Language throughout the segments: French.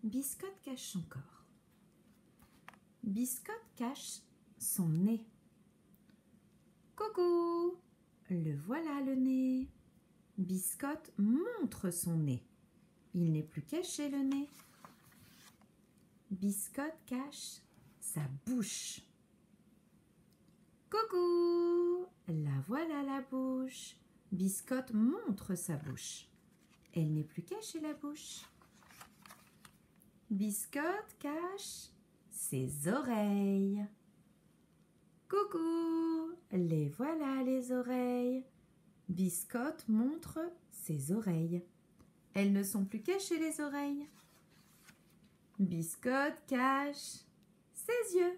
Biscotte cache son corps. Biscotte cache son nez. Coucou, le voilà le nez. Biscotte montre son nez. Il n'est plus caché le nez. Biscotte cache sa bouche. Coucou, la voilà la bouche. Biscotte montre sa bouche. Elle n'est plus cachée la bouche. Biscotte cache ses oreilles. Coucou, les voilà les oreilles. Biscotte montre ses oreilles. Elles ne sont plus cachées les oreilles. Biscotte cache ses yeux.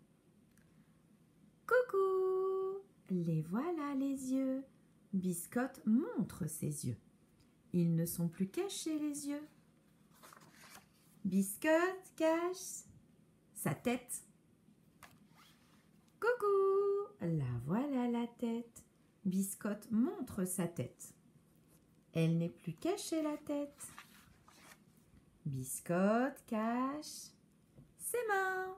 Coucou, les voilà les yeux. Biscotte montre ses yeux. Ils ne sont plus cachés les yeux. Biscotte cache sa tête. Coucou, la voilà la tête. Biscotte montre sa tête. Elle n'est plus cachée la tête. Biscotte cache ses mains.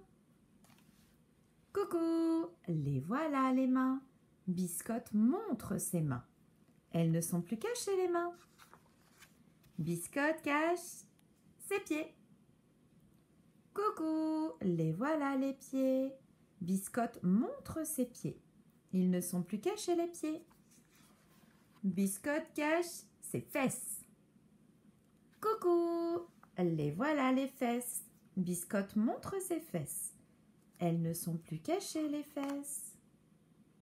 Coucou, les voilà les mains. Biscotte montre ses mains. Elles ne sont plus cachées les mains. Biscotte cache ses pieds. Coucou, les voilà les pieds. Biscotte montre ses pieds. Ils ne sont plus cachés les pieds. Biscotte cache ses fesses. Coucou, les voilà les fesses. Biscotte montre ses fesses. Elles ne sont plus cachées les fesses.